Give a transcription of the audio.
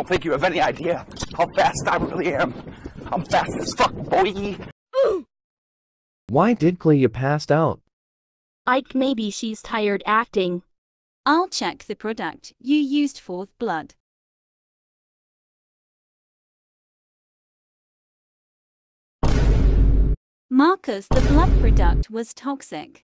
don't think you have any idea how fast I really am. I'm fast as fuck, boy. Why did Clea passed out? Ike, maybe she's tired acting. I'll check the product you used for blood. Marcus, the blood product was toxic.